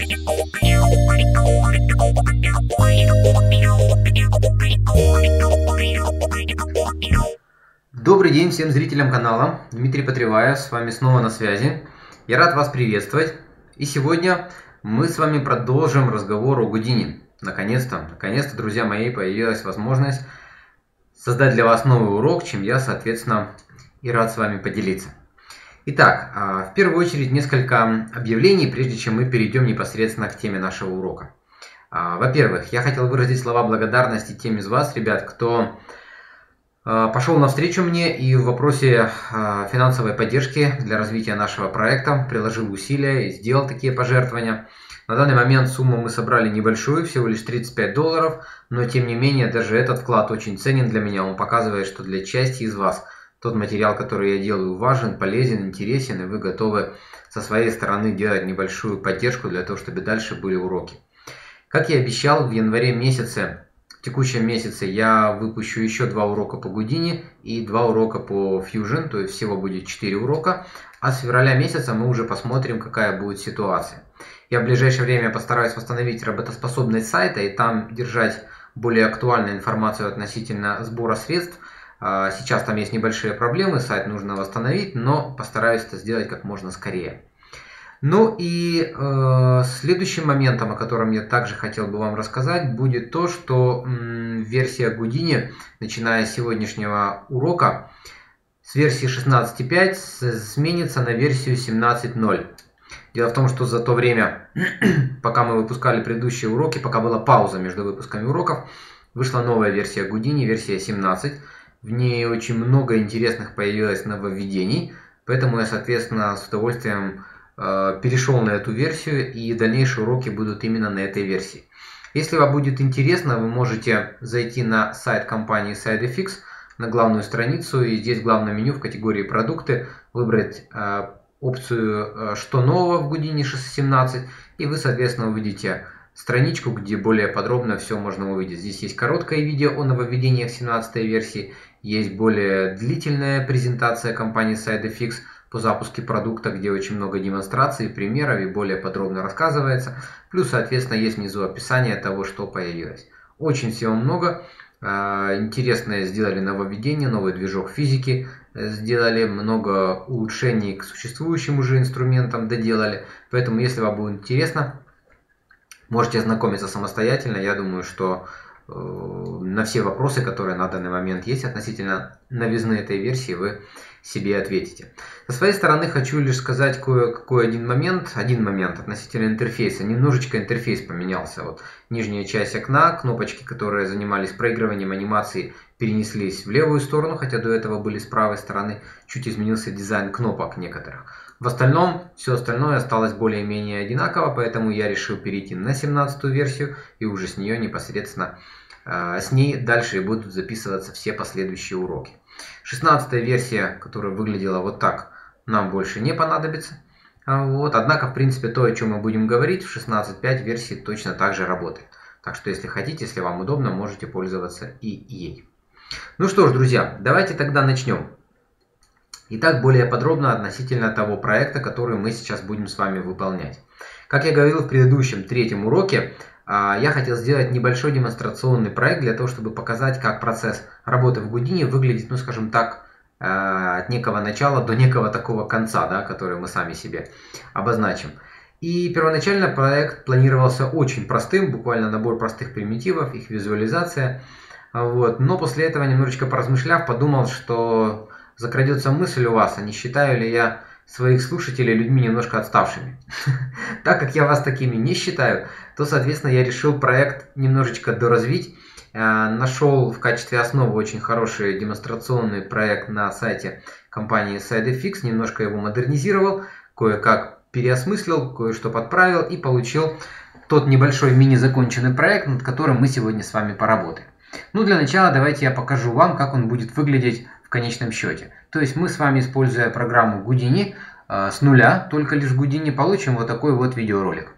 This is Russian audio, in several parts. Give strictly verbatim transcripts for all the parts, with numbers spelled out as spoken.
Добрый день всем зрителям канала. Дмитрий Потреваев с вами снова на связи. Я рад вас приветствовать. И сегодня мы с вами продолжим разговор о Houdini. Наконец-то, наконец-то, друзья мои, появилась возможность создать для вас новый урок, чем я, соответственно, и рад с вами поделиться. Итак, в первую очередь несколько объявлений, прежде чем мы перейдем непосредственно к теме нашего урока. Во-первых, я хотел выразить слова благодарности тем из вас, ребят, кто пошел навстречу мне и в вопросе финансовой поддержки для развития нашего проекта приложил усилия и сделал такие пожертвования. На данный момент сумму мы собрали небольшую, всего лишь тридцать пять долларов, но тем не менее даже этот вклад очень ценен для меня. Он показывает, что для части из вас тот материал, который я делаю, важен, полезен, интересен, и вы готовы со своей стороны делать небольшую поддержку для того, чтобы дальше были уроки. Как я обещал, в январе месяце, в текущем месяце я выпущу еще два урока по Houdini и два урока по Fusion, то есть всего будет четыре урока. А с февраля месяца мы уже посмотрим, какая будет ситуация. Я в ближайшее время постараюсь восстановить работоспособность сайта и там держать более актуальную информацию относительно сбора средств. Сейчас там есть небольшие проблемы, сайт нужно восстановить, но постараюсь это сделать как можно скорее. Ну и э, следующим моментом, о котором я также хотел бы вам рассказать, будет то, что м, версия Houdini, начиная с сегодняшнего урока, с версии шестнадцать точка пять сменится на версию семнадцать точка ноль. Дело в том, что за то время, пока мы выпускали предыдущие уроки, пока была пауза между выпусками уроков, вышла новая версия Houdini, версия семнадцать. В ней очень много интересных появилось нововведений, поэтому я, соответственно, с удовольствием перешел на эту версию, и дальнейшие уроки будут именно на этой версии. Если вам будет интересно, вы можете зайти на сайт компании SideFX, на главную страницу, и здесь в главном меню в категории «Продукты» выбрать опцию «Что нового в Houdini семнадцать», и вы, соответственно, увидите страничку, где более подробно все можно увидеть. Здесь есть короткое видео о нововведениях семнадцатой версии, есть более длительная презентация компании SideFX по запуске продукта, где очень много демонстраций, примеров и более подробно рассказывается. Плюс, соответственно, есть внизу описание того, что появилось. Очень всего много. Интересное сделали нововведение, новый движок физики сделали, много улучшений к существующим уже инструментам доделали. Поэтому, если вам будет интересно, можете ознакомиться самостоятельно. Я думаю, что на все вопросы, которые на данный момент есть относительно новизны этой версии, вы себе ответите. Со своей стороны хочу лишь сказать кое-какой один момент, один момент относительно интерфейса. Немножечко интерфейс поменялся. Вот нижняя часть окна, кнопочки, которые занимались проигрыванием анимации, перенеслись в левую сторону, хотя до этого были с правой стороны. Чуть изменился дизайн кнопок некоторых. В остальном, все остальное осталось более-менее одинаково, поэтому я решил перейти на семнадцатую версию и уже с нее непосредственно, э, с ней дальше и будут записываться все последующие уроки. шестнадцатая версия, которая выглядела вот так, нам больше не понадобится. Вот. Однако, в принципе, то, о чем мы будем говорить, в шестнадцать точка пять версии точно так же работает. Так что, если хотите, если вам удобно, можете пользоваться и ей. Ну что ж, друзья, давайте тогда начнем. Итак, более подробно относительно того проекта, который мы сейчас будем с вами выполнять. Как я говорил в предыдущем третьем уроке, я хотел сделать небольшой демонстрационный проект для того, чтобы показать, как процесс работы в Houdini выглядит, ну скажем так, от некого начала до некого такого конца, да, который мы сами себе обозначим. И первоначально проект планировался очень простым, буквально набор простых примитивов, их визуализация. Вот. Но после этого, немножечко поразмышляв, подумал, что закрадется мысль у вас, а не считаю ли я своих слушателей людьми немножко отставшими. Так как я вас такими не считаю, то, соответственно, я решил проект немножечко доразвить. Нашел в качестве основы очень хороший демонстрационный проект на сайте компании SideFX, немножко его модернизировал, кое-как переосмыслил, кое-что подправил и получил тот небольшой мини-законченный проект, над которым мы сегодня с вами поработаем. Ну, для начала давайте я покажу вам, как он будет выглядеть в конечном счете. То есть мы с вами, используя программу Houdini, э, с нуля, только лишь в Houdini, получим вот такой вот видеоролик.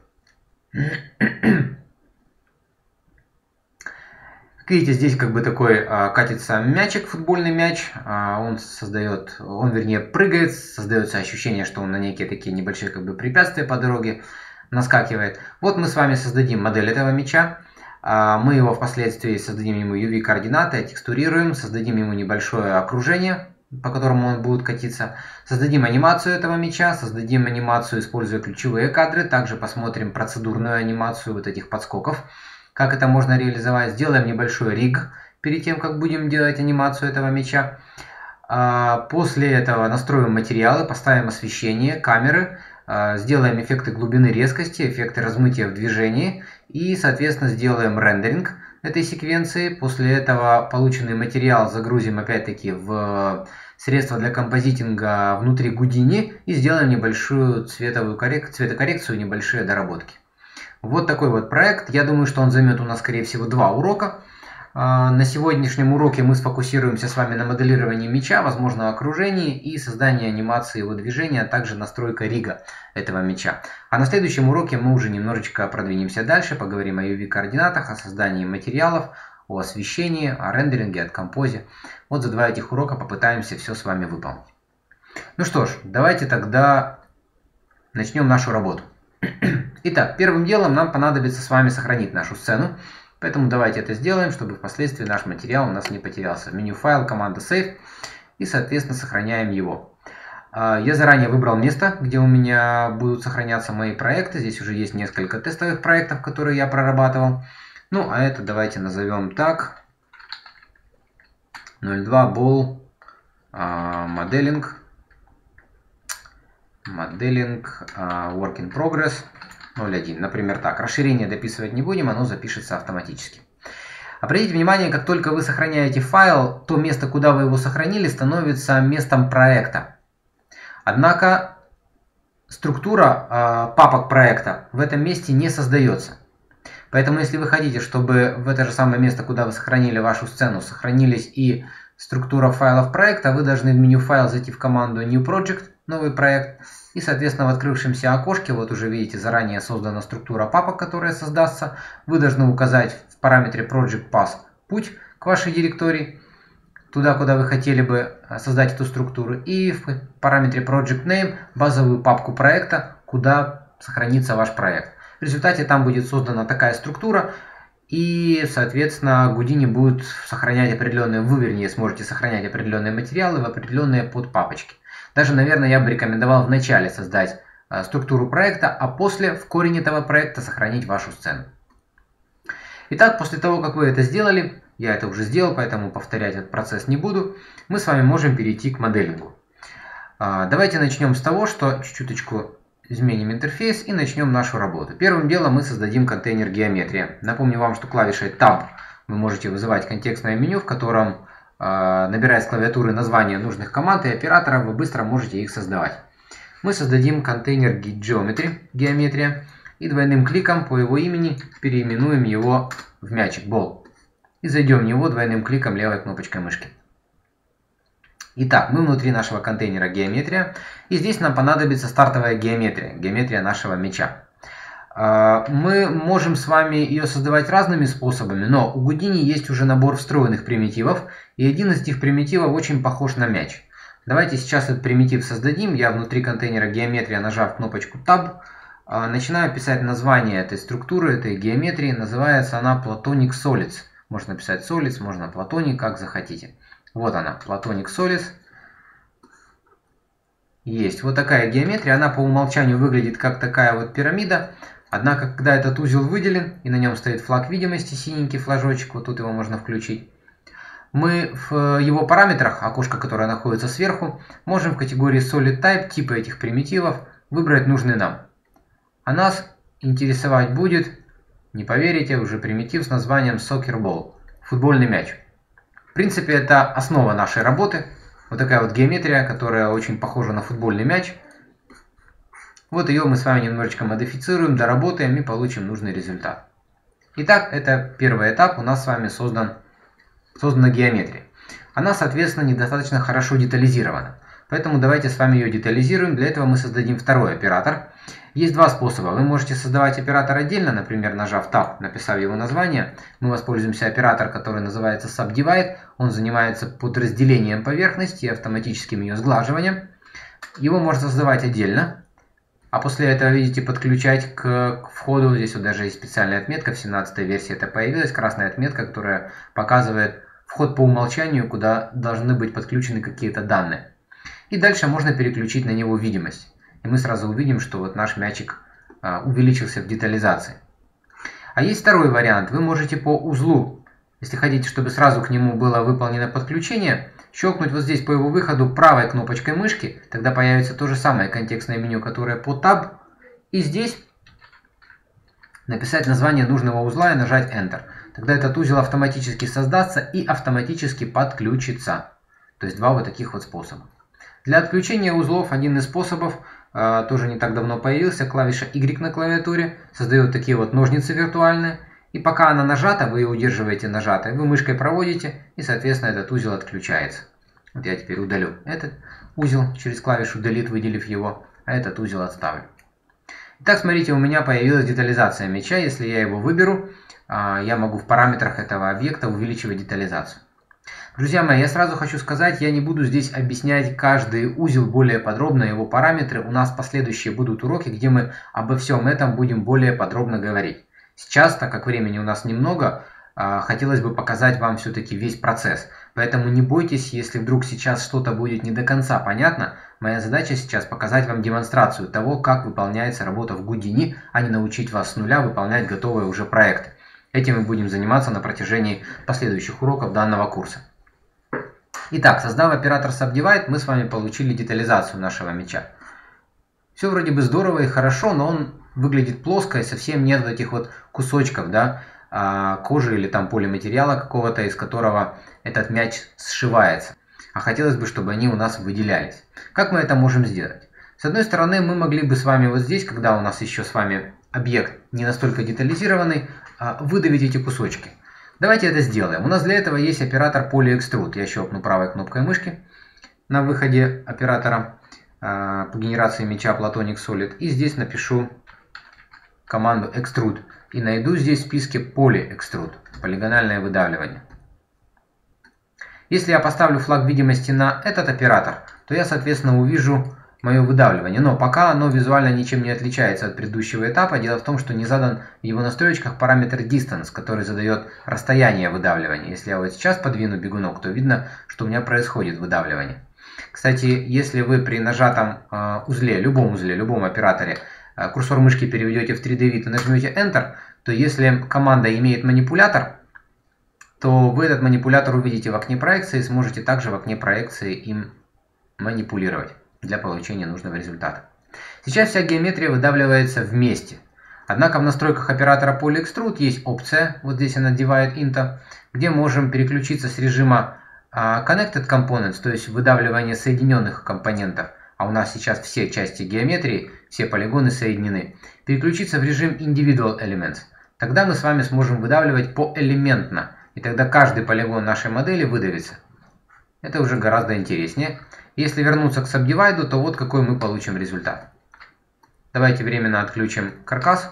Как видите, здесь как бы такой э, катится мячик, футбольный мяч. Э, он создает, он вернее прыгает, создается ощущение, что он на некие такие небольшие как бы препятствия по дороге наскакивает. Вот мы с вами создадим модель этого мяча. Мы его впоследствии создадим ему ю ви-координаты, текстурируем, создадим ему небольшое окружение, по которому он будет катиться. Создадим анимацию этого мяча, создадим анимацию, используя ключевые кадры. Также посмотрим процедурную анимацию вот этих подскоков, как это можно реализовать. Сделаем небольшой риг перед тем, как будем делать анимацию этого мяча. После этого настроим материалы, поставим освещение, камеры, сделаем эффекты глубины, резкости, эффекты размытия в движении и, соответственно, сделаем рендеринг этой секвенции. После этого полученный материал загрузим опять-таки в средства для композитинга внутри Houdini и сделаем небольшую цветовую коррек... цветокоррекцию, небольшие доработки. Вот такой вот проект. Я думаю, что он займет у нас, скорее всего, два урока. На сегодняшнем уроке мы сфокусируемся с вами на моделировании мяча, возможно, окружении и создании анимации его движения, а также настройка рига этого мяча. А на следующем уроке мы уже немножечко продвинемся дальше, поговорим о ю ви-координатах, о создании материалов, о освещении, о рендеринге, о композе. Вот за два этих урока попытаемся все с вами выполнить. Ну что ж, давайте тогда начнем нашу работу. Итак, первым делом нам понадобится с вами сохранить нашу сцену. Поэтому давайте это сделаем, чтобы впоследствии наш материал у нас не потерялся. Меню файл, команда Save и, соответственно, сохраняем его. Я заранее выбрал место, где у меня будут сохраняться мои проекты. Здесь уже есть несколько тестовых проектов, которые я прорабатывал. Ну, а это давайте назовем так. ноль два Ball Modeling. Modeling Work in Progress. ноль один. Например, так. Расширение дописывать не будем, оно запишется автоматически. Обратите внимание, как только вы сохраняете файл, то место, куда вы его сохранили, становится местом проекта. Однако структура э, папок проекта в этом месте не создается. Поэтому, если вы хотите, чтобы в это же самое место, куда вы сохранили вашу сцену, сохранились и структура файлов проекта, вы должны в меню файл зайти в команду New Project, новый проект. И, соответственно, в открывшемся окошке, вот уже видите, заранее создана структура папок, которая создастся. Вы должны указать в параметре Project Path путь к вашей директории, туда, куда вы хотели бы создать эту структуру. И в параметре Project Name базовую папку проекта, куда сохранится ваш проект. В результате там будет создана такая структура. И, соответственно, Houdini будет сохранять определенные, вы, вернее, сможете сохранять определенные материалы в определенные подпапочки. Даже, наверное, я бы рекомендовал вначале создать э, структуру проекта, а после в корень этого проекта сохранить вашу сцену. Итак, после того, как вы это сделали, я это уже сделал, поэтому повторять этот процесс не буду, мы с вами можем перейти к моделингу. Э, давайте начнем с того, что чуть-чуточку изменим интерфейс и начнем нашу работу. Первым делом мы создадим контейнер геометрия. Напомню вам, что клавишей Tab вы можете вызывать контекстное меню, в котором, набирая с клавиатуры названия нужных команд и операторов, вы быстро можете их создавать. Мы создадим контейнер Geometry, геометрия, и двойным кликом по его имени переименуем его в мячик Ball. И зайдем в него двойным кликом левой кнопочкой мышки. Итак, мы внутри нашего контейнера геометрия, и здесь нам понадобится стартовая геометрия, геометрия нашего мяча. Мы можем с вами ее создавать разными способами, но у Houdini есть уже набор встроенных примитивов, и один из этих примитивов очень похож на мяч. Давайте сейчас этот примитив создадим. Я внутри контейнера геометрия, нажав кнопочку Tab, начинаю писать название этой структуры, этой геометрии. Называется она Platonic Solids. Можно написать Solids, можно Platonic, как захотите. Вот она, Platonic Solids. Есть вот такая геометрия, она по умолчанию выглядит как такая вот пирамида. Однако, когда этот узел выделен и на нем стоит флаг видимости, синенький флажочек, вот тут его можно включить, мы в его параметрах, окошко, которое находится сверху, можем в категории Solid Type, типа этих примитивов, выбрать нужный нам. А нас интересовать будет, не поверите, уже примитив с названием Soccer Ball, футбольный мяч. В принципе, это основа нашей работы. Вот такая вот геометрия, которая очень похожа на футбольный мяч. Вот ее мы с вами немножечко модифицируем, доработаем и получим нужный результат. Итак, это первый этап, у нас с вами создан, создана геометрия. Она, соответственно, недостаточно хорошо детализирована. Поэтому давайте с вами ее детализируем. Для этого мы создадим второй оператор. Есть два способа. Вы можете создавать оператор отдельно, например, нажав Tab, написав его название. Мы воспользуемся оператором, который называется Subdivide. Он занимается подразделением поверхности и автоматическим ее сглаживанием. Его можно создавать отдельно. А после этого, видите, подключать к, к входу. Здесь вот даже есть специальная отметка, в семнадцатой версии это появилась, красная отметка, которая показывает вход по умолчанию, куда должны быть подключены какие-то данные. И дальше можно переключить на него видимость. И мы сразу увидим, что вот наш мячик а, увеличился в детализации. А есть второй вариант. Вы можете по узлу, если хотите, чтобы сразу к нему было выполнено подключение, щелкнуть вот здесь по его выходу правой кнопочкой мышки. Тогда появится то же самое контекстное меню, которое по Tab. И здесь написать название нужного узла и нажать Enter. Тогда этот узел автоматически создастся и автоматически подключится. То есть два вот таких вот способа. Для отключения узлов один из способов, э, тоже не так давно появился, клавиша Y на клавиатуре, создает такие вот ножницы виртуальные. И пока она нажата, вы ее удерживаете нажатой, вы мышкой проводите, и соответственно этот узел отключается. Вот я теперь удалю этот узел через клавишу Delete, выделив его, а этот узел отставлю. Итак, смотрите, у меня появилась детализация мяча. Если я его выберу, я могу в параметрах этого объекта увеличивать детализацию. Друзья мои, я сразу хочу сказать, я не буду здесь объяснять каждый узел более подробно, его параметры. У нас последующие будут уроки, где мы обо всем этом будем более подробно говорить. Сейчас, так как времени у нас немного, хотелось бы показать вам все-таки весь процесс. Поэтому не бойтесь, если вдруг сейчас что-то будет не до конца понятно. Моя задача сейчас показать вам демонстрацию того, как выполняется работа в Houdini, а не научить вас с нуля выполнять готовые уже проекты. Этим мы будем заниматься на протяжении последующих уроков данного курса. Итак, создав оператор Subdivide, мы с вами получили детализацию нашего мяча. Все вроде бы здорово и хорошо, но он выглядит плоско и совсем нет вот этих вот кусочков, да, кожи или там полиматериала какого-то, из которого этот мяч сшивается. А хотелось бы, чтобы они у нас выделялись. Как мы это можем сделать? С одной стороны, мы могли бы с вами вот здесь, когда у нас еще с вами объект не настолько детализированный, выдавить эти кусочки. Давайте это сделаем. У нас для этого есть оператор PolyExtrude. Я щелкну правой кнопкой мышки на выходе оператора по генерации мяча Platonic Solid. И здесь напишу команду Extrude. И найду здесь в списке PolyExtrude. Полигональное выдавливание. Если я поставлю флаг видимости на этот оператор, то я, соответственно, увижу мое выдавливание. Но пока оно визуально ничем не отличается от предыдущего этапа. Дело в том, что не задан в его настройках параметр Distance, который задает расстояние выдавливания. Если я вот сейчас подвину бегунок, то видно, что у меня происходит выдавливание. Кстати, если вы при нажатом э, узле, любом узле, любом операторе, э, курсор мышки переведете в три дэ вид и нажмете Enter, то если команда имеет манипулятор, то вы этот манипулятор увидите в окне проекции и сможете также в окне проекции им манипулировать для получения нужного результата. Сейчас вся геометрия выдавливается вместе. Однако в настройках оператора PolyExtrude есть опция, вот здесь она Divide Into, где можем переключиться с режима uh, Connected Components, то есть выдавливание соединенных компонентов, а у нас сейчас все части геометрии, все полигоны соединены, переключиться в режим Individual Elements. Тогда мы с вами сможем выдавливать поэлементно, и тогда каждый полигон нашей модели выдавится. Это уже гораздо интереснее. Если вернуться к Subdivide, то вот какой мы получим результат. Давайте временно отключим каркас.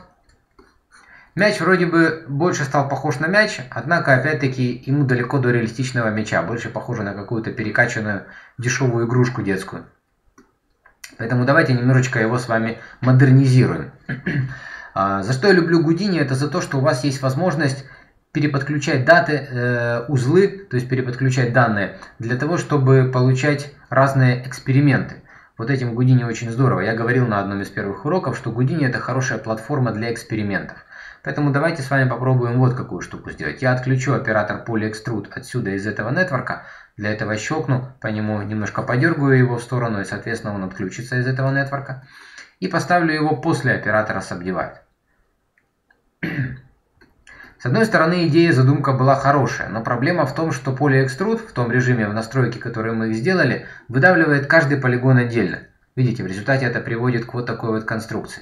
Мяч вроде бы больше стал похож на мяч, однако опять-таки ему далеко до реалистичного мяча. Больше похоже на какую-то перекачанную дешевую игрушку детскую. Поэтому давайте немножечко его с вами модернизируем. За что я люблю Houdini, это за то, что у вас есть возможность переподключать даты, э, узлы, то есть переподключать данные, для того, чтобы получать разные эксперименты. Вот этим Houdini очень здорово. Я говорил на одном из первых уроков, что Houdini это хорошая платформа для экспериментов. Поэтому давайте с вами попробуем вот какую штуку сделать. Я отключу оператор PolyExtrude отсюда из этого нетворка. Для этого щелкну, по нему немножко подергаю его в сторону, и соответственно он отключится из этого нетворка. И поставлю его после оператора Subdivide. С одной стороны, идея, задумка была хорошая, но проблема в том, что PolyExtrude в том режиме в настройке, который мы сделали, выдавливает каждый полигон отдельно. Видите, в результате это приводит к вот такой вот конструкции.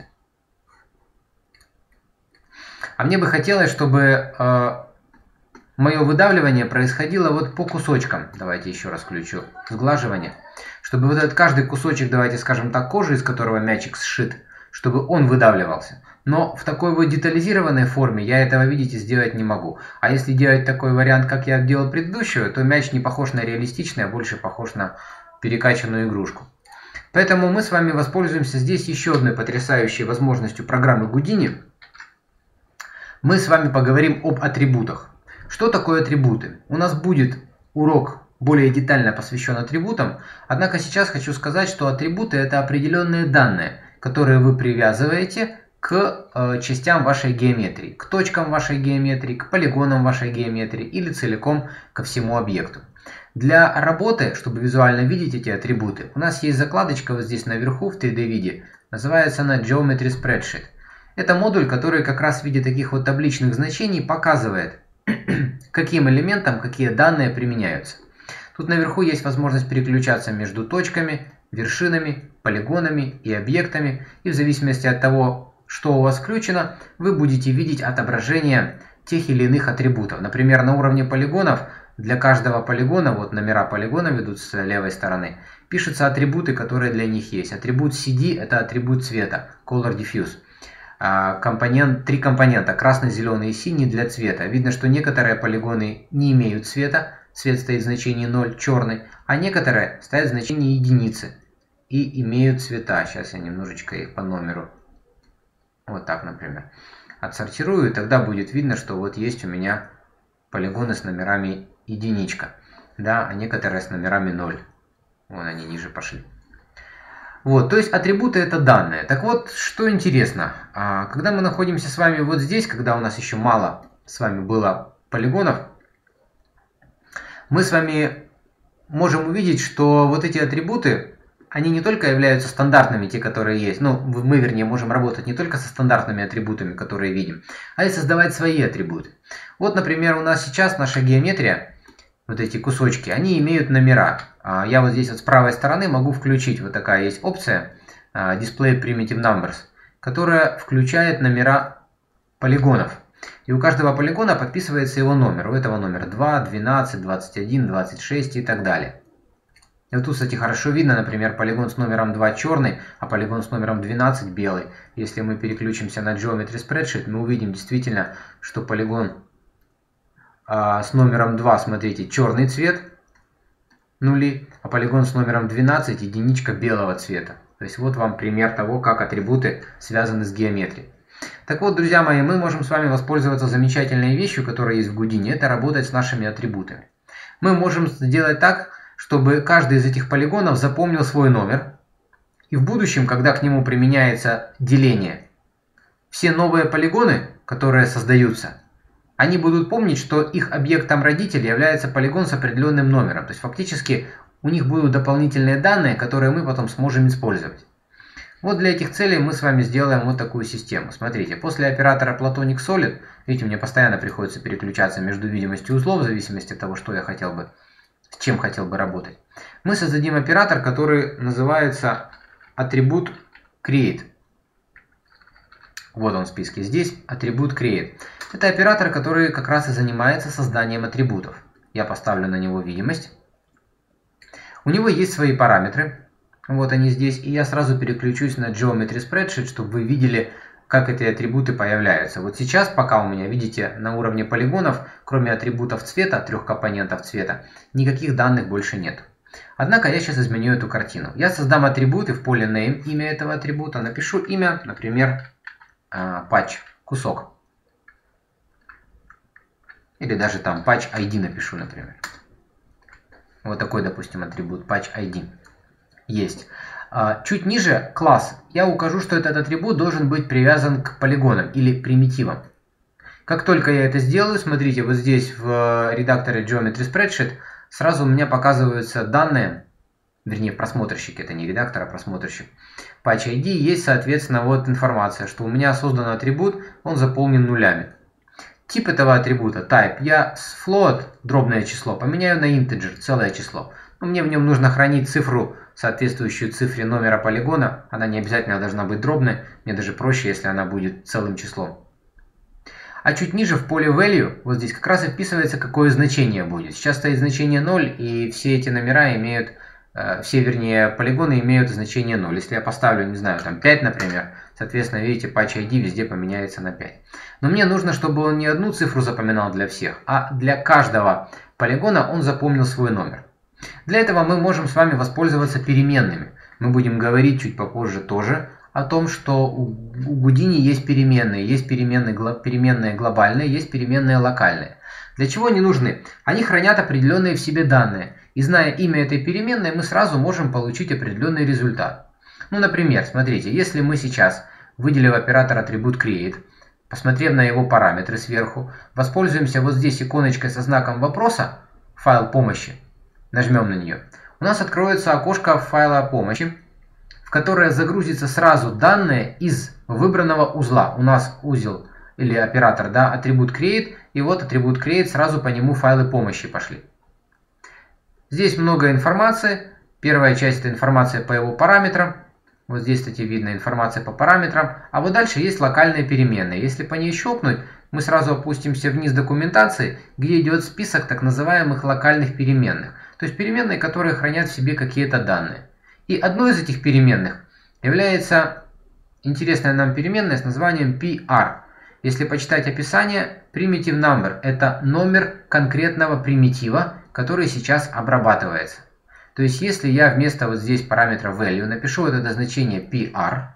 А мне бы хотелось, чтобы э, мое выдавливание происходило вот по кусочкам. Давайте еще раз включу сглаживание. Чтобы вот этот каждый кусочек, давайте скажем так, кожи, из которого мячик сшит, чтобы он выдавливался. Но в такой вот детализированной форме я этого, видите, сделать не могу. А если делать такой вариант, как я делал предыдущего, то мяч не похож на реалистичный, а больше похож на перекачанную игрушку. Поэтому мы с вами воспользуемся здесь еще одной потрясающей возможностью программы Houdini. Мы с вами поговорим об атрибутах. Что такое атрибуты? У нас будет урок более детально посвящен атрибутам, однако сейчас хочу сказать, что атрибуты — это определенные данные, которые вы привязываете к э, частям вашей геометрии, к точкам вашей геометрии, к полигонам вашей геометрии или целиком ко всему объекту. Для работы, чтобы визуально видеть эти атрибуты, у нас есть закладочка вот здесь наверху в три дэ виде, называется она Geometry Spreadsheet. Это модуль, который как раз в виде таких вот табличных значений показывает, каким элементам какие данные применяются. Тут наверху есть возможность переключаться между точками, вершинами, полигонами и объектами, и в зависимости от того, что у вас включено, вы будете видеть отображение тех или иных атрибутов. Например, на уровне полигонов для каждого полигона, вот номера полигона ведут с левой стороны, пишутся атрибуты, которые для них есть. Атрибут си ди – это атрибут цвета, Color Diffuse. Компонент, три компонента, красный, зеленый и синий для цвета. Видно, что некоторые полигоны не имеют цвета, цвет стоит в значении ноль, черный, а некоторые стоят в значении единицы и имеют цвета. Сейчас я немножечко их по номеру, вот так, например, отсортирую, и тогда будет видно, что вот есть у меня полигоны с номерами единичка, да, а некоторые с номерами ноль. Вон они ниже пошли. Вот, то есть атрибуты — это данные. Так вот, что интересно, когда мы находимся с вами вот здесь, когда у нас еще мало с вами было полигонов, мы с вами можем увидеть, что вот эти атрибуты, они не только являются стандартными, те, которые есть, ну, мы, вернее, можем работать не только со стандартными атрибутами, которые видим, а и создавать свои атрибуты. Вот, например, у нас сейчас наша геометрия, вот эти кусочки, они имеют номера. Я вот здесь вот с правой стороны могу включить, вот такая есть опция, Display Primitive Numbers, которая включает номера полигонов. И у каждого полигона подписывается его номер. У этого номер два, двенадцать, двадцать один, двадцать шесть и так далее. И вот тут, кстати, хорошо видно, например, полигон с номером два черный, а полигон с номером двенадцать белый. Если мы переключимся на Geometry Spreadsheet, мы увидим действительно, что полигон а, с номером два, смотрите, черный цвет, нули, а полигон с номером двенадцать единичка белого цвета. То есть вот вам пример того, как атрибуты связаны с геометрией. Так вот, друзья мои, мы можем с вами воспользоваться замечательной вещью, которая есть в Houdini, это работать с нашими атрибутами. Мы можем сделать так, чтобы каждый из этих полигонов запомнил свой номер, и в будущем, когда к нему применяется деление, все новые полигоны, которые создаются, они будут помнить, что их объектом родитель является полигон с определенным номером. То есть фактически у них будут дополнительные данные, которые мы потом сможем использовать. Вот для этих целей мы с вами сделаем вот такую систему. Смотрите, после оператора Platonic Solid, видите, мне постоянно приходится переключаться между видимостью узлов, в зависимости от того, что я хотел бы, с чем хотел бы работать. Мы создадим оператор, который называется атрибут Create. Вот он в списке здесь, атрибут Create. Это оператор, который как раз и занимается созданием атрибутов. Я поставлю на него видимость. У него есть свои параметры. Вот они здесь. И я сразу переключусь на Geometry Spreadsheet, чтобы вы видели, как эти атрибуты появляются. Вот сейчас, пока у меня, видите, на уровне полигонов, кроме атрибутов цвета, трех компонентов цвета, никаких данных больше нет. Однако я сейчас изменю эту картину. Я создам атрибуты в поле Name, имя этого атрибута. Напишу имя, например, patch, кусок. Или даже там patch ай ди напишу, например. Вот такой, допустим, атрибут patch ай ди. Есть. Чуть ниже класс. Я укажу, что этот атрибут должен быть привязан к полигонам или примитивам. Как только я это сделаю, смотрите, вот здесь в редакторе Geometry Spreadsheet сразу у меня показываются данные, вернее в просмотрщике, это не редактор, а просмотрщик. Patch ай ди есть, соответственно, вот информация, что у меня создан атрибут, он заполнен нулями. Тип этого атрибута, type, я с float, дробное число, поменяю на integer, целое число. Но мне в нем нужно хранить цифру, соответствующую цифре номера полигона. Она не обязательно должна быть дробной, мне даже проще, если она будет целым числом. А чуть ниже в поле value, вот здесь как раз и вписывается, какое значение будет. Сейчас стоит значение ноль, и все эти номера имеют, э, все, вернее, полигоны имеют значение ноль. Если я поставлю, не знаю, там пять, например, соответственно, видите, patch ай ди везде поменяется на пять. Но мне нужно, чтобы он не одну цифру запоминал для всех, а для каждого полигона он запомнил свой номер. Для этого мы можем с вами воспользоваться переменными. Мы будем говорить чуть попозже тоже о том, что у Houdini есть переменные. Есть переменные, переменные глобальные, есть переменные локальные. Для чего они нужны? Они хранят определенные в себе данные. И зная имя этой переменной, мы сразу можем получить определенный результат. Ну, например, смотрите, если мы сейчас, выделив оператор атрибут create, посмотрев на его параметры сверху, воспользуемся вот здесь иконочкой со знаком вопроса, файл помощи, нажмем на нее, у нас откроется окошко файла помощи, в которое загрузится сразу данные из выбранного узла. У нас узел или оператор, да, атрибут create, и вот атрибут create, сразу по нему файлы помощи пошли. Здесь много информации. Первая часть — это информация по его параметрам. Вот здесь, кстати, видно информация по параметрам. А вот дальше есть локальные переменные. Если по ней щелкнуть, мы сразу опустимся вниз документации, где идет список так называемых локальных переменных. То есть переменные, которые хранят в себе какие-то данные. И одной из этих переменных является интересная нам переменная с названием пи ар. Если почитать описание, primitive number — это номер конкретного примитива, который сейчас обрабатывается. То есть если я вместо вот здесь параметра value напишу вот это значение пи ар,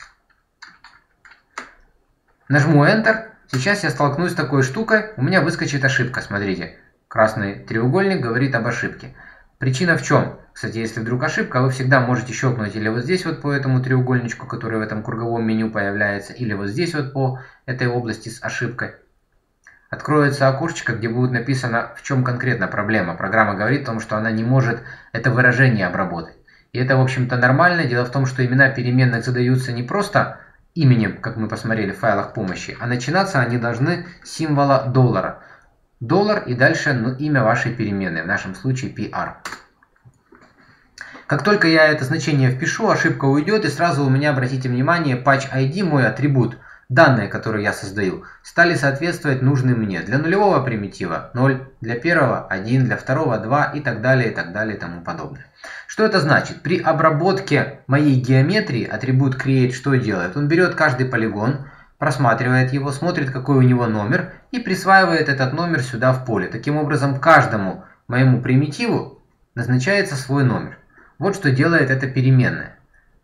нажму Enter, сейчас я столкнусь с такой штукой, у меня выскочит ошибка. Смотрите, красный треугольник говорит об ошибке. Причина в чем? Кстати, если вдруг ошибка, вы всегда можете щелкнуть или вот здесь вот по этому треугольничку, который в этом круговом меню появляется, или вот здесь вот по этой области с ошибкой. Откроется окошечко, где будет написано, в чем конкретно проблема. Программа говорит о том, что она не может это выражение обработать. И это, в общем-то, нормально. Дело в том, что имена переменных задаются не просто именем, как мы посмотрели в файлах помощи, а начинаться они должны с символа доллара. Доллар и дальше, ну, имя вашей переменной, в нашем случае пи ар. Как только я это значение впишу, ошибка уйдет, и сразу у меня, обратите внимание, patch ай ди, мой атрибут, данные, которые я создаю, стали соответствовать нужным мне. Для нулевого примитива ноль, для первого один, для второго два и так далее, и так далее, и тому подобное. Что это значит? При обработке моей геометрии атрибут create что делает? Он берет каждый полигон, просматривает его, смотрит, какой у него номер, и присваивает этот номер сюда в поле. Таким образом, каждому моему примитиву назначается свой номер. Вот что делает эта переменная.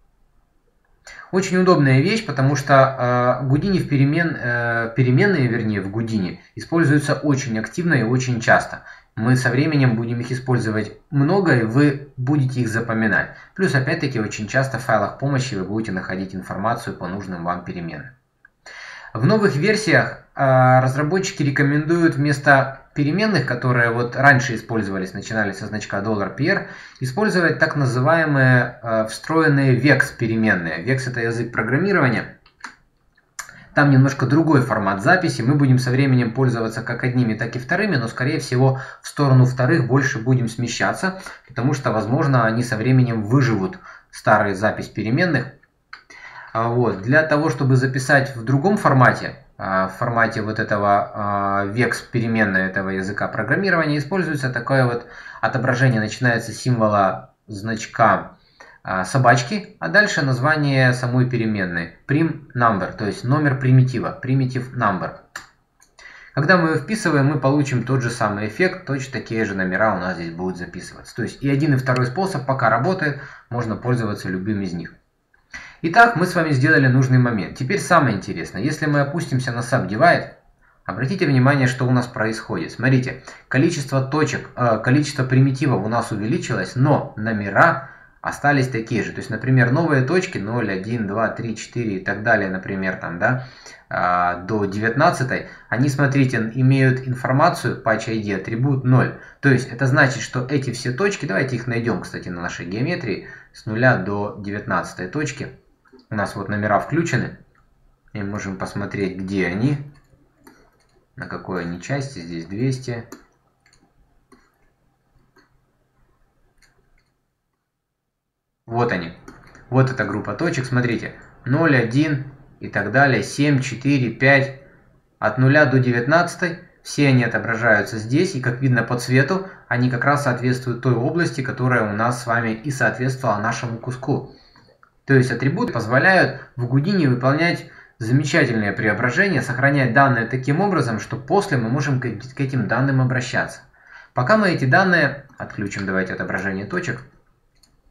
Очень удобная вещь, потому что э, Houdini в перемен, э, переменные, вернее, в Houdini используются очень активно и очень часто. Мы со временем будем их использовать много, и вы будете их запоминать. Плюс, опять-таки, очень часто в файлах помощи вы будете находить информацию по нужным вам переменным. В новых версиях э, разработчики рекомендуют вместо переменных, которые вот раньше использовались, начинались со значка $pr, использовать так называемые э, встроенные vex переменные. Vex — это язык программирования. Там немножко другой формат записи. Мы будем со временем пользоваться как одними, так и вторыми, но, скорее всего, в сторону вторых больше будем смещаться, потому что, возможно, они со временем выживут старую запись переменных. Вот. Для того, чтобы записать в другом формате, в формате вот этого vex переменной этого языка программирования, используется такое вот отображение. Начинается с символа значка собачки, а дальше название самой переменной prim number, то есть номер примитива, primitive number. Когда мы его вписываем, мы получим тот же самый эффект, точно такие же номера у нас здесь будут записываться. То есть и один, и второй способ пока работает, можно пользоваться любым из них. Итак, мы с вами сделали нужный момент. Теперь самое интересное. Если мы опустимся на subdivide, обратите внимание, что у нас происходит. Смотрите, количество точек, э, количество примитивов у нас увеличилось, но номера остались такие же. То есть, например, новые точки ноль, один, два, три, четыре и так далее, например, там, да, э, до девятнадцатой, они, смотрите, имеют информацию patch ай ди атрибут ноль. То есть, это значит, что эти все точки, давайте их найдем, кстати, на нашей геометрии, с нуля до девятнадцатой точки. У нас вот номера включены, и можем посмотреть, где они, на какой они части. Здесь двести. Вот они. Вот эта группа точек. Смотрите, ноль, один и так далее, семь, четыре, пять. От нуля до девятнадцатой все они отображаются здесь, и как видно по цвету, они как раз соответствуют той области, которая у нас с вами и соответствовала нашему куску. То есть атрибуты позволяют в Houdini выполнять замечательные преображения, сохранять данные таким образом, что после мы можем к этим данным обращаться. Пока мы эти данные отключим, давайте отображение точек.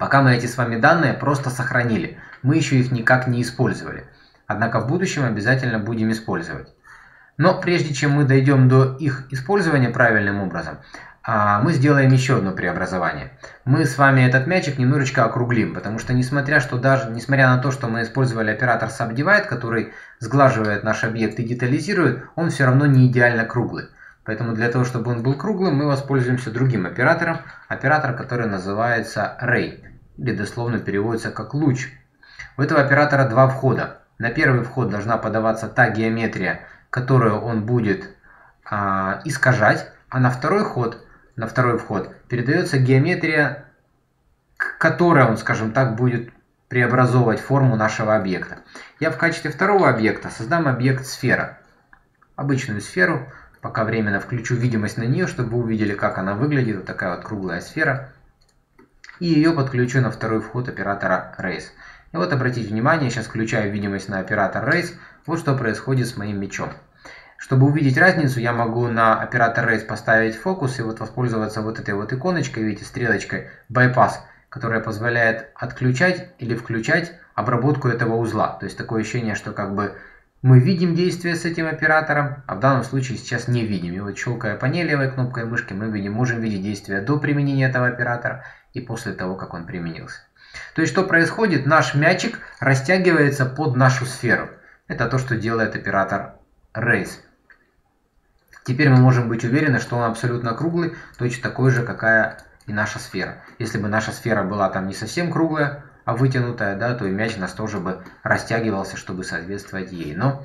Пока мы эти с вами данные просто сохранили, мы еще их никак не использовали. Однако в будущем обязательно будем использовать. Но прежде чем мы дойдем до их использования правильным образом, мы сделаем еще одно преобразование. Мы с вами этот мячик немножечко округлим, потому что несмотря, что даже, несмотря на то, что мы использовали оператор Subdivide, который сглаживает наш объект и детализирует, он все равно не идеально круглый. Поэтому для того, чтобы он был круглым, мы воспользуемся другим оператором, оператор, который называется Ray, или дословно переводится как луч. У этого оператора два входа. На первый вход должна подаваться та геометрия, которую он будет а, искажать, а на второй ход, на второй вход передается геометрия, к которой он, скажем так, будет преобразовывать форму нашего объекта. Я в качестве второго объекта создам объект сфера, обычную сферу. Пока временно включу видимость на нее, чтобы вы увидели, как она выглядит. Вот такая вот круглая сфера. И ее подключу на второй вход оператора Raise. И вот обратите внимание, сейчас включаю видимость на оператор Raise. Вот что происходит с моим мячом. Чтобы увидеть разницу, я могу на оператор Raise поставить фокус и вот воспользоваться вот этой вот иконочкой, видите, стрелочкой Bypass, которая позволяет отключать или включать обработку этого узла. То есть такое ощущение, что как бы мы видим действие с этим оператором, а в данном случае сейчас не видим. И вот щелкая по ней левой кнопкой мышки, мы видим, можем видеть действие до применения этого оператора и после того, как он применился. То есть что происходит? Наш мячик растягивается под нашу сферу. Это то, что делает оператор Raise. Теперь мы можем быть уверены, что он абсолютно круглый, точно такой же, какая и наша сфера. Если бы наша сфера была там не совсем круглая, а вытянутая, да, то и мяч у нас тоже бы растягивался, чтобы соответствовать ей. Но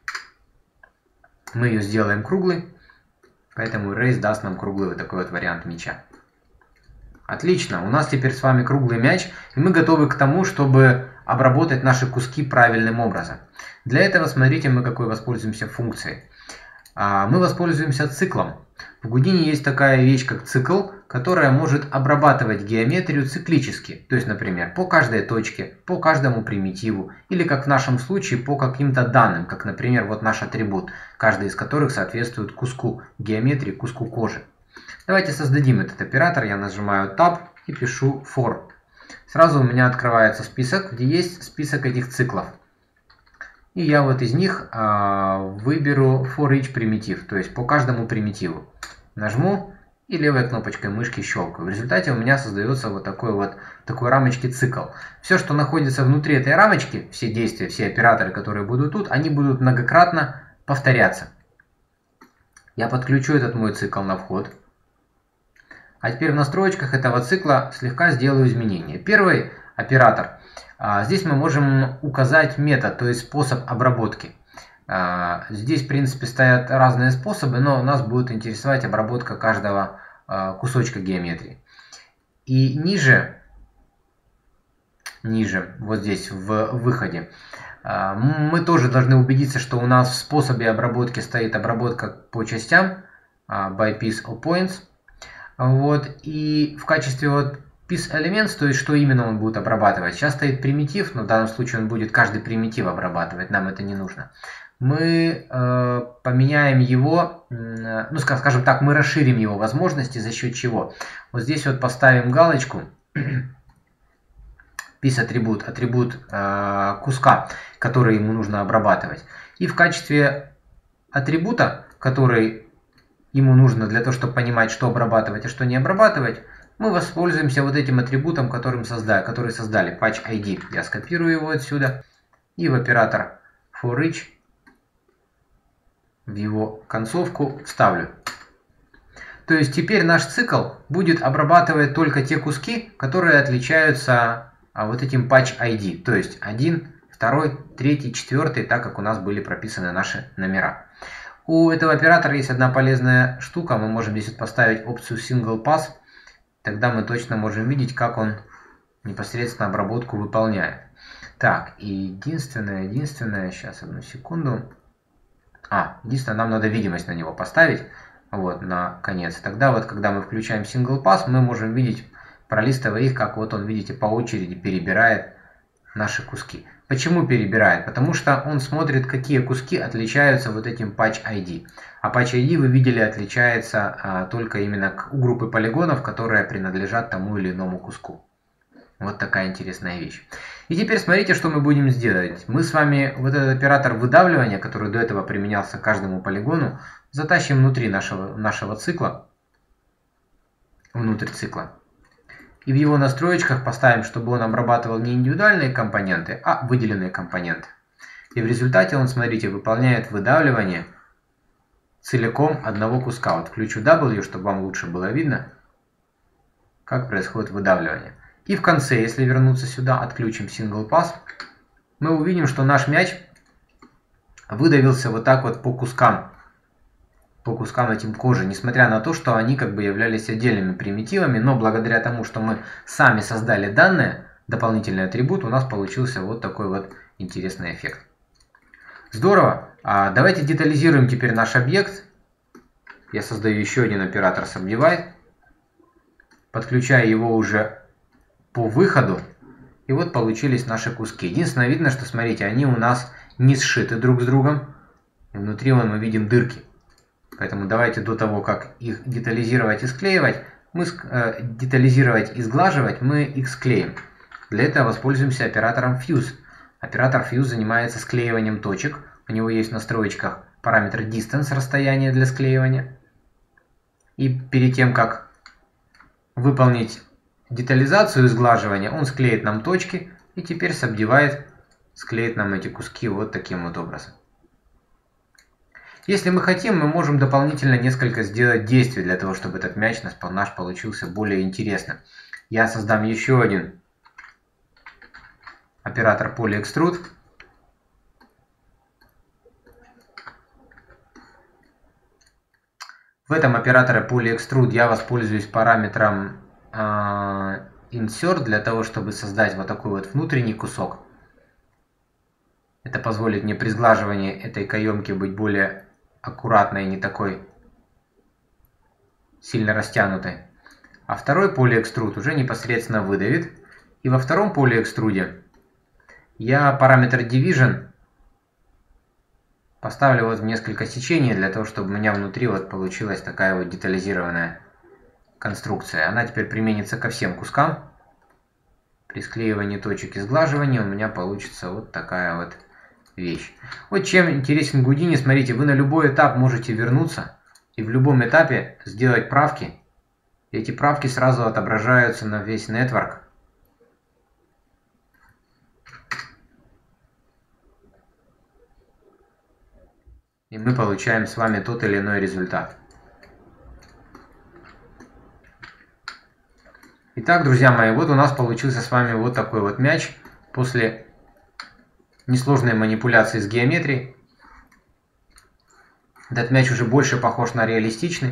мы ее сделаем круглой, поэтому Raise даст нам круглый вот такой вот вариант мяча. Отлично, у нас теперь с вами круглый мяч, и мы готовы к тому, чтобы обработать наши куски правильным образом. Для этого, смотрите, мы какой воспользуемся функцией. Мы воспользуемся циклом. В Houdini есть такая вещь, как цикл, которая может обрабатывать геометрию циклически. То есть, например, по каждой точке, по каждому примитиву, или как в нашем случае, по каким-то данным, как, например, вот наш атрибут, каждый из которых соответствует куску геометрии, куску кожи. Давайте создадим этот оператор. Я нажимаю Tab и пишу for. Сразу у меня открывается список, где есть список этих циклов. И я вот из них а, выберу for each примитив, то есть по каждому примитиву. Нажму и левой кнопочкой мышки щелкаю. В результате у меня создается вот такой вот такой рамочки цикл. Все, что находится внутри этой рамочки, все действия, все операторы, которые будут тут, они будут многократно повторяться. Я подключу этот мой цикл на вход. А теперь в настройках этого цикла слегка сделаю изменения. Первый оператор. Здесь мы можем указать метод, то есть способ обработки. Здесь, в принципе, стоят разные способы, но нас будет интересовать обработка каждого кусочка геометрии. И ниже, ниже, вот здесь в выходе, мы тоже должны убедиться, что у нас в способе обработки стоит обработка по частям, by piece or points. Вот, и в качестве вот piece elements, то есть что именно он будет обрабатывать. Сейчас стоит примитив, но в данном случае он будет каждый примитив обрабатывать, нам это не нужно. Мы э, поменяем его, э, ну скажем так, мы расширим его возможности, за счет чего. Вот здесь вот поставим галочку, piece атрибут, атрибут э, куска, который ему нужно обрабатывать. И в качестве атрибута, который ему нужно для того, чтобы понимать, что обрабатывать, а что не обрабатывать, мы воспользуемся вот этим атрибутом, которым создали, который создали, patch ай ди. Я скопирую его отсюда и в оператор for each в его концовку вставлю. То есть теперь наш цикл будет обрабатывать только те куски, которые отличаются вот этим patch ай ди. То есть один, второй, третий, четвертый, так как у нас были прописаны наши номера. У этого оператора есть одна полезная штука. Мы можем здесь поставить опцию Single Pass. Тогда мы точно можем видеть, как он непосредственно обработку выполняет. Так, и единственное, единственное, сейчас одну секунду. А, единственное, нам надо видимость на него поставить. Вот, на конец. Тогда вот, когда мы включаем Single Pass, мы можем видеть, пролистывая их, как вот он, видите, по очереди перебирает наши куски. Почему перебирает? Потому что он смотрит, какие куски отличаются вот этим patch ай ди. А patch ай ди, вы видели, отличается а, только именно к, у группы полигонов, которые принадлежат тому или иному куску. Вот такая интересная вещь. И теперь смотрите, что мы будем сделать. Мы с вами вот этот оператор выдавливания, который до этого применялся к каждому полигону, затащим внутри нашего, нашего цикла, внутрь цикла. И в его настроечках поставим, чтобы он обрабатывал не индивидуальные компоненты, а выделенные компоненты. И в результате он, смотрите, выполняет выдавливание целиком одного куска. Вот включу W, чтобы вам лучше было видно, как происходит выдавливание. И в конце, если вернуться сюда, отключим Single Pass, мы увидим, что наш мяч выдавился вот так вот по кускам, по кускам этим кожи, несмотря на то, что они как бы являлись отдельными примитивами, но благодаря тому, что мы сами создали данное, дополнительный атрибут, у нас получился вот такой вот интересный эффект. Здорово. А давайте детализируем теперь наш объект. Я создаю еще один оператор Subdivide, подключаю его уже по выходу, и вот получились наши куски. Единственное, видно, что, смотрите, они у нас не сшиты друг с другом, и внутри вон мы видим дырки. Поэтому давайте до того, как их детализировать и склеивать, мы э, детализировать и сглаживать, мы их склеим. Для этого воспользуемся оператором Fuse. Оператор Fuse занимается склеиванием точек. У него есть в настроечках параметр Distance, расстояние для склеивания. И перед тем, как выполнить детализацию и сглаживание, он склеит нам точки, и теперь Subdivide склеит нам эти куски вот таким вот образом. Если мы хотим, мы можем дополнительно несколько сделать действий для того, чтобы этот мяч наш получился более интересным. Я создам еще один оператор PolyExtrude. В этом операторе PolyExtrude я воспользуюсь параметром Insert для того, чтобы создать вот такой вот внутренний кусок. Это позволит мне при сглаживании этой каемки быть более аккуратной, не такой сильно растянутой. А второй PolyExtrude уже непосредственно выдавит. И во втором PolyExtrude я параметр Division поставлю вот в несколько сечений для того, чтобы у меня внутри вот получилась такая вот детализированная конструкция. Она теперь применится ко всем кускам. При склеивании точек и сглаживании у меня получится вот такая вот вещь. Вот чем интересен Houdini. Смотрите, вы на любой этап можете вернуться и в любом этапе сделать правки. Эти правки сразу отображаются на весь нетворк. И мы получаем с вами тот или иной результат. Итак, друзья мои, вот у нас получился с вами вот такой вот мяч после несложной манипуляции с геометрией. Этот мяч уже больше похож на реалистичный.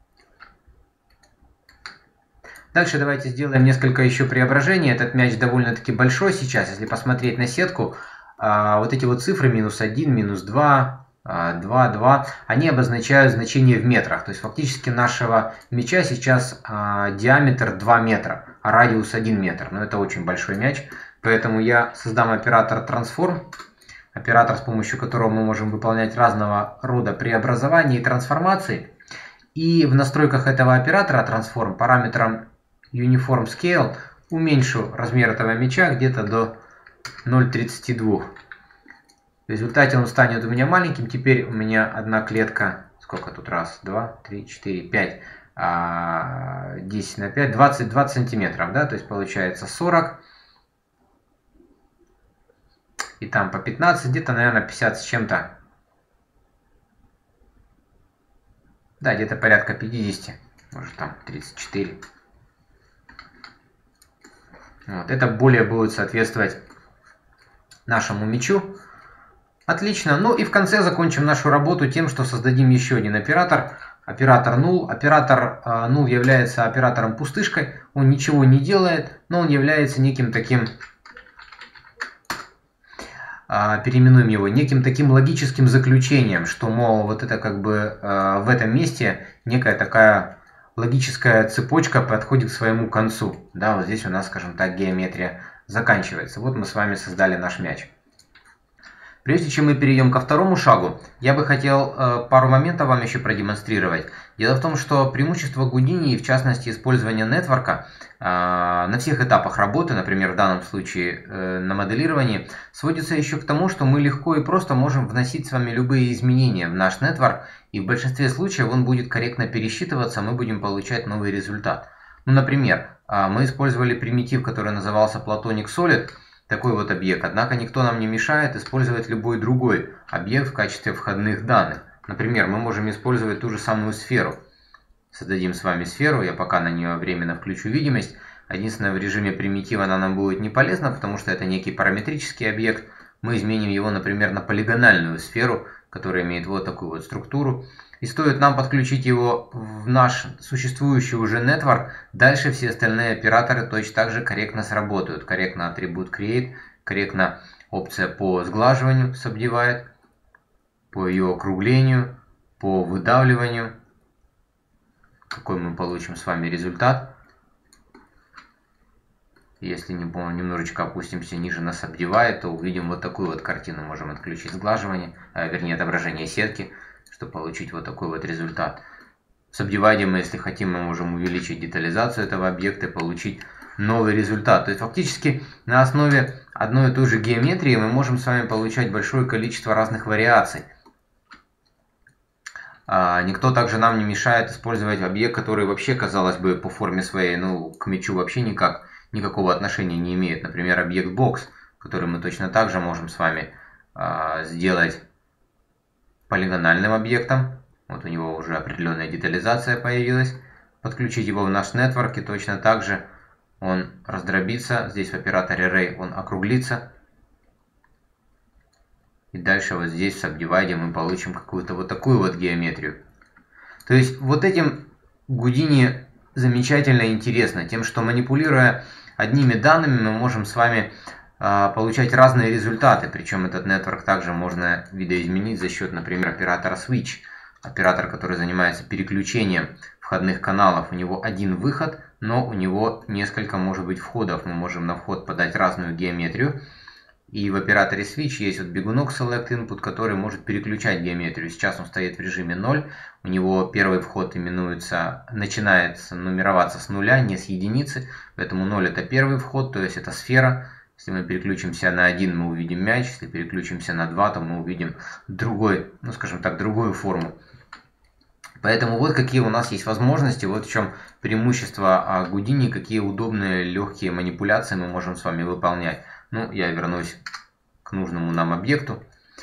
Дальше давайте сделаем несколько еще преображений. Этот мяч довольно-таки большой сейчас. Если посмотреть на сетку, вот эти вот цифры минус один, минус два, два, два, они обозначают значение в метрах. То есть фактически нашего мяча сейчас а, диаметр два метра, а радиус один метр. Но это очень большой мяч. Поэтому я создам оператор Transform. Оператор, с помощью которого мы можем выполнять разного рода преобразования и трансформации. И в настройках этого оператора Transform параметром Uniform Scale уменьшу размер этого мяча где-то до ноль целых тридцать два. В результате он станет у меня маленьким. Теперь у меня одна клетка, сколько тут, раз, два, три, четыре, пять, десять на пять, двадцать, двадцать сантиметров, да, то есть получается сорок. И там по пятнадцать, где-то, наверное, пятьдесят с чем-то. Да, где-то порядка пятидесяти, может там тридцать четыре. Вот, это более будет соответствовать нашему мячу. Отлично. Ну и в конце закончим нашу работу тем, что создадим еще один оператор. Оператор null. Оператор э, null является оператором пустышкой. Он ничего не делает, но он является неким таким, э, переименуем его, неким таким логическим заключением, что, мол, вот это как бы э, в этом месте некая такая логическая цепочка подходит к своему концу. Да, вот здесь у нас, скажем так, геометрия заканчивается. Вот мы с вами создали наш мяч. Прежде чем мы перейдем ко второму шагу, я бы хотел э, пару моментов вам еще продемонстрировать. Дело в том, что преимущество Houdini, и в частности использования нетворка э, на всех этапах работы, например, в данном случае э, на моделировании, сводится еще к тому, что мы легко и просто можем вносить с вами любые изменения в наш нетворк, и в большинстве случаев он будет корректно пересчитываться, мы будем получать новый результат. Ну, например, э, мы использовали примитив, который назывался Platonic Solid, такой вот объект, однако никто нам не мешает использовать любой другой объект в качестве входных данных. Например, мы можем использовать ту же самую сферу. Создадим с вами сферу, я пока на нее временно включу видимость. Единственное, в режиме примитива она нам будет не полезна, потому что это некий параметрический объект. Мы изменим его, например, на полигональную сферу, которая имеет вот такую вот структуру. И стоит нам подключить его в наш существующий уже нетворк, дальше все остальные операторы точно так же корректно сработают. Корректно атрибут create, корректно опция по сглаживанию subdivide, по ее округлению, по выдавливанию. Какой мы получим с вами результат. Если не помню, немножечко опустимся ниже на subdivide, то увидим вот такую вот картину. Можем отключить сглаживание, а, вернее отображение сетки, чтобы получить вот такой вот результат. В subdivide мы, если хотим, мы можем увеличить детализацию этого объекта и получить новый результат. То есть фактически на основе одной и той же геометрии мы можем с вами получать большое количество разных вариаций. А, никто также нам не мешает использовать объект, который вообще, казалось бы, по форме своей, ну, к мячу вообще никак, никакого отношения не имеет. Например, объект box, который мы точно так же можем с вами а, сделать полигональным объектом. Вот у него уже определенная детализация появилась. Подключить его в наш нетворк, и точно так же он раздробится. Здесь в операторе array он округлится. И дальше вот здесь в subdivide мы получим какую-то вот такую вот геометрию. То есть вот этим Houdini замечательно и интересно. Тем, что манипулируя одними данными, мы можем с вами получать разные результаты, причем этот нетворк также можно видоизменить за счет, например, оператора switch. Оператор, который занимается переключением входных каналов, у него один выход, но у него несколько может быть входов. Мы можем на вход подать разную геометрию. И в операторе switch есть вот бегунок select input, который может переключать геометрию. Сейчас он стоит в режиме ноль. У него первый вход именуется, начинается нумероваться с нуля, не с единицы. Поэтому ноль это первый вход, то есть это сфера. Если мы переключимся на один, мы увидим мяч. Если переключимся на два, то мы увидим другой, ну скажем так, другую форму. Поэтому вот какие у нас есть возможности, вот в чем преимущество Houdini, какие удобные легкие манипуляции мы можем с вами выполнять. Ну, я вернусь к нужному нам объекту.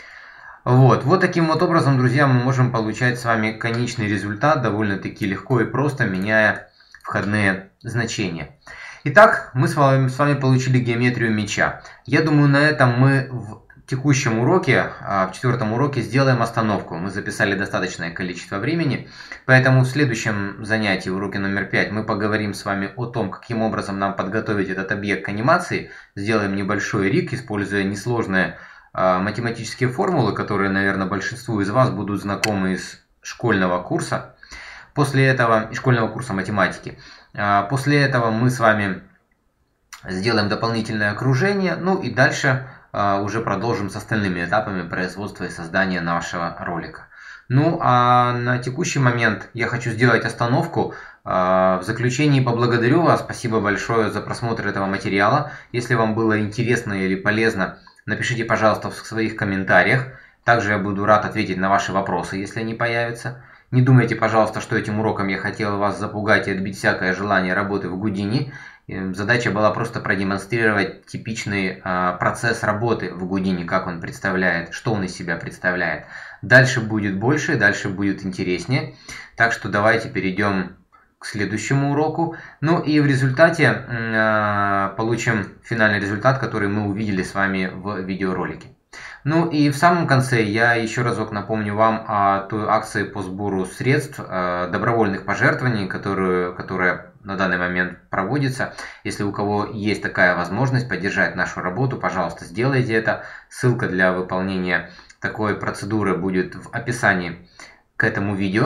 Вот, вот таким вот образом, друзья, мы можем получать с вами конечный результат довольно-таки легко и просто, меняя входные значения. Итак, мы с вами, с вами получили геометрию мяча. Я думаю, на этом мы в текущем уроке, в четвертом уроке, сделаем остановку. Мы записали достаточное количество времени, поэтому в следующем занятии, в уроке номер пять, мы поговорим с вами о том, каким образом нам подготовить этот объект к анимации. Сделаем небольшой риг, используя несложные а, математические формулы, которые, наверное, большинству из вас будут знакомы из школьного курса. После этого, из школьного курса математики. А, после этого мы с вами сделаем дополнительное окружение, ну и дальше уже продолжим с остальными этапами производства и создания нашего ролика. Ну а на текущий момент я хочу сделать остановку. В заключении поблагодарю вас. Спасибо большое за просмотр этого материала. Если вам было интересно или полезно, напишите, пожалуйста, в своих комментариях. Также я буду рад ответить на ваши вопросы, если они появятся. Не думайте, пожалуйста, что этим уроком я хотел вас запугать и отбить всякое желание работы в Houdini. Задача была просто продемонстрировать типичный э, процесс работы в Houdini, как он представляет, что он из себя представляет. Дальше будет больше, дальше будет интереснее. Так что давайте перейдем к следующему уроку. Ну и в результате э, получим финальный результат, который мы увидели с вами в видеоролике. Ну и в самом конце я еще разок напомню вам о той акции по сбору средств, э, добровольных пожертвований, которую, которая на данный момент проводится. Если у кого есть такая возможность поддержать нашу работу, пожалуйста, сделайте это. Ссылка для выполнения такой процедуры будет в описании к этому видео.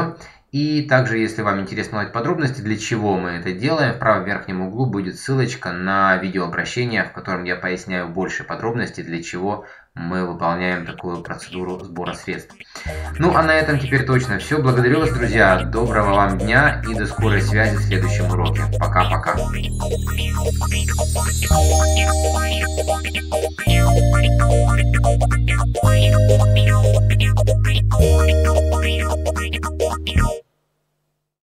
И также, если вам интересно узнать подробности, для чего мы это делаем, в правом верхнем углу будет ссылочка на видеообращение, в котором я поясняю больше подробностей, для чего мы выполняем такую процедуру сбора средств. Ну а на этом теперь точно все. Благодарю вас, друзья. Доброго вам дня и до скорой связи в следующем уроке. Пока-пока. We'll be right back.